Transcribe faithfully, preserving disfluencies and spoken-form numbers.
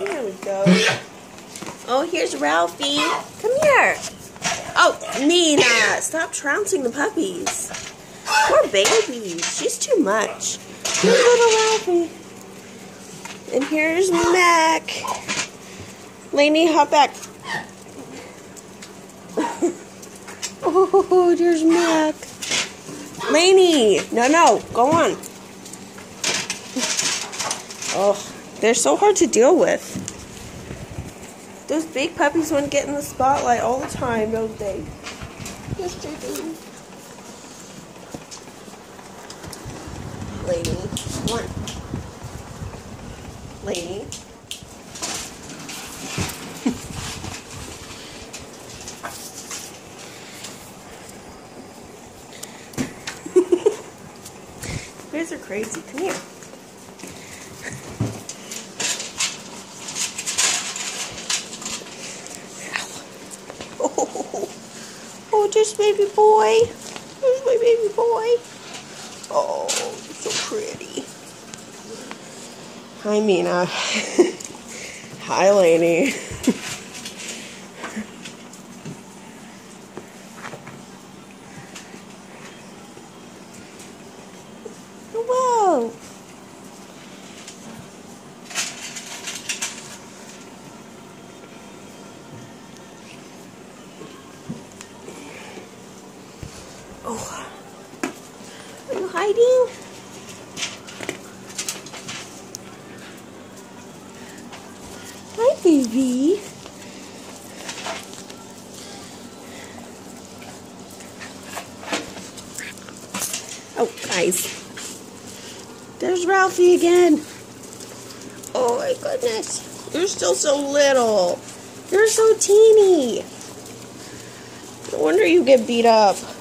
There we go. Oh, here's Ralphie. Come here. Oh, Nina, stop trouncing the puppies. Poor baby. She's too much. Here's little Ralphie. And here's Mac. Lainey, hop back. Oh, there's Mac. Lainey, no, no, go on. Oh, they're so hard to deal with. Those big puppies want to get in the spotlight all the time, don't they? Yes, they do. Lainey, come on. Lainey. You guys are crazy. Come here. Oh, oh, there's baby boy. There's my baby boy. Oh, you're so pretty. Hi, Mina. Hi, Lainey. Whoa. Oh. Are you hiding? Hi, baby. Oh, guys. There's Ralphie again. Oh my goodness. You're still so little. You're so teeny. No wonder you get beat up.